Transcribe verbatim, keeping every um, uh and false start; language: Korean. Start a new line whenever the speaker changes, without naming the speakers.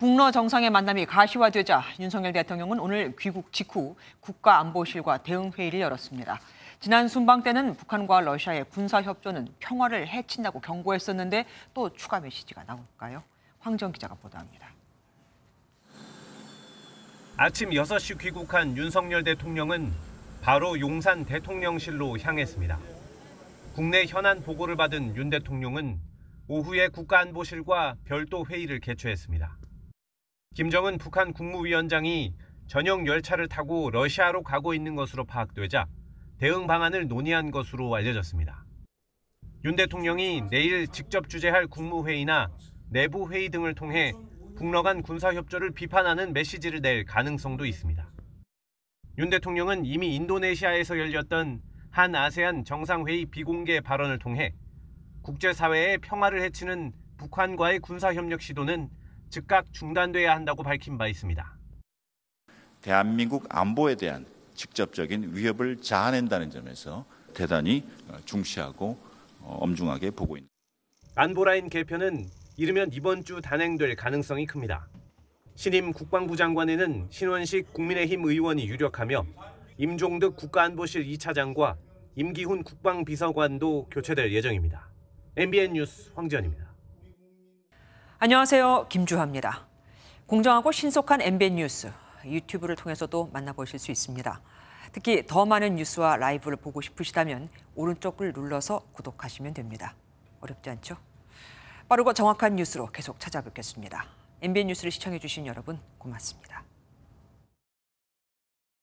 북러 정상의 만남이 가시화되자 윤석열 대통령은 오늘 귀국 직후 국가안보실과 대응회의를 열었습니다. 지난 순방 때는 북한과 러시아의 군사협조는 평화를 해친다고 경고했었는데 또 추가 메시지가 나올까요? 황정 기자가 보도합니다.
아침 여섯 시 귀국한 윤석열 대통령은 바로 용산 대통령실로 향했습니다. 국내 현안 보고를 받은 윤 대통령은 오후에 국가안보실과 별도 회의를 개최했습니다. 김정은 북한 국무위원장이 전용 열차를 타고 러시아로 가고 있는 것으로 파악되자 대응 방안을 논의한 것으로 알려졌습니다. 윤 대통령이 내일 직접 주재할 국무회의나 내부 회의 등을 통해 북러 간 군사협조를 비판하는 메시지를 낼 가능성도 있습니다. 윤 대통령은 이미 인도네시아에서 열렸던 한 아세안 정상회의 비공개 발언을 통해 국제사회의 평화를 해치는 북한과의 군사협력 시도는 즉각 중단돼야 한다고 밝힌 바 있습니다.
대한민국 안보에 대한 직접적인 위협을 자아낸다는 점에서 대단히 중시하고 엄중하게 보고 있습니다.
안보라인 개편은 이르면 이번 주 단행될 가능성이 큽니다. 신임 국방부 장관에는 신원식 국민의힘 의원이 유력하며 임종득 국가안보실 이 차장과 임기훈 국방비서관도 교체될 예정입니다. 엠비엔 뉴스 황지연입니다.
안녕하세요. 김주하입니다. 공정하고 신속한 엠비엔 뉴스, 유튜브를 통해서도 만나보실 수 있습니다. 특히 더 많은 뉴스와 라이브를 보고 싶으시다면 오른쪽을 눌러서 구독하시면 됩니다. 어렵지 않죠? 빠르고 정확한 뉴스로 계속 찾아뵙겠습니다. 엠비엔 뉴스를 시청해주신 여러분 고맙습니다.